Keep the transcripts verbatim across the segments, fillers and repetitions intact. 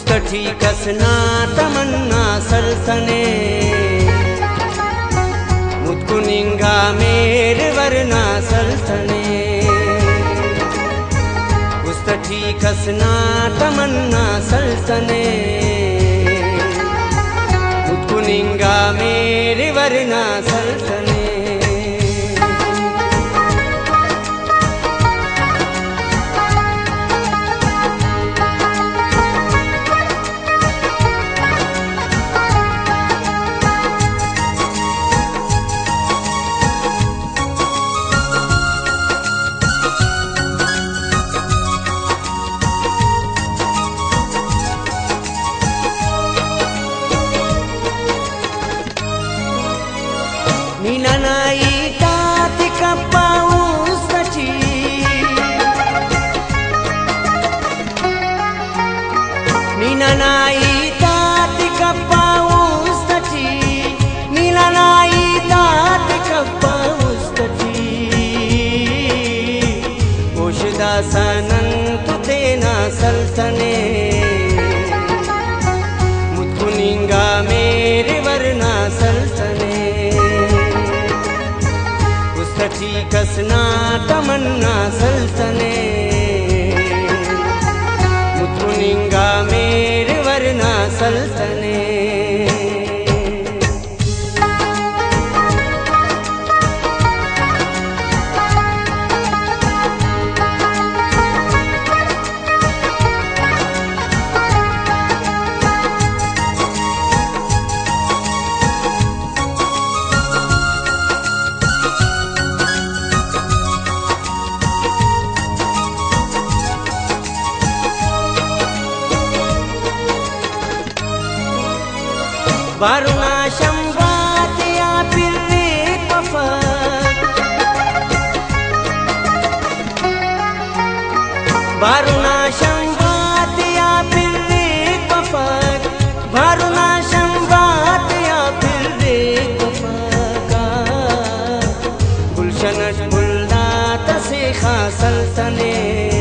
उस्तठी कसना तमन्ना सल्सने मुत्कुनिंगा मेरे वरना सल्सने उस्तठी कसना तमन्ना सल्सने मुत्कुनिंगा मेरे वरना सल्सने Ninanai tati kapaustachi Ninanai tati kapaustachi Ninanai tati kapaustachi Oshda sanantu tena salsane Mutkuninga mere varna salsane उस्तठी कसना तमन्ना सल्सने मुत्कुनिंगा मेरे वरना सल्सने Varuna shambhatiya pirre pafak Varuna shambhatiya pirre pafak Varuna shambhatiya pirre pafak Gulshanash bullata se khasalsane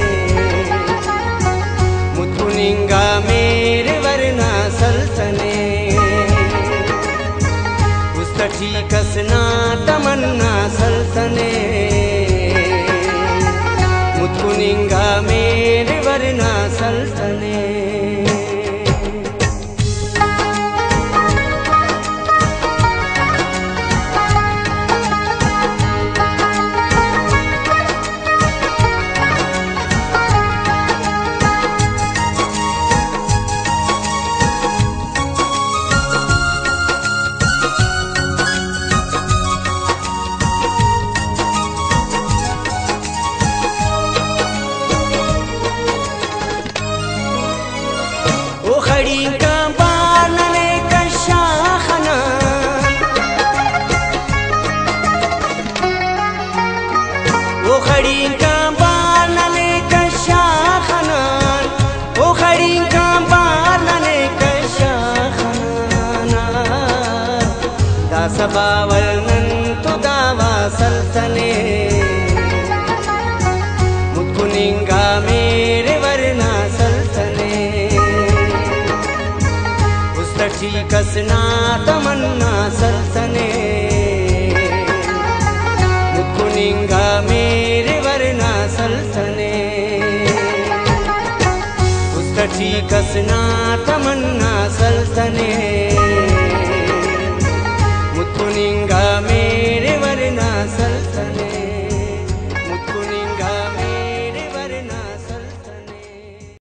Mutkuninga mere varna salsane उस्तठी कसना तमन्ना सल्सने मुत्कुनिंगा मेरे वरना सल्सने खड़ी का बानने का शाखना वो खड़ी का बानने का शाखना वो खड़ी का बानने का शाखना दास बावल नंतु दावा सल्सने मुत्कुनिंगा मेरे वरना सल्सने उस्तठी कसना तमन्ना सल्सने मुत्कुनिंगा मेरे वरना सल्सने उस्तठी कसना तमन्ना सल्सने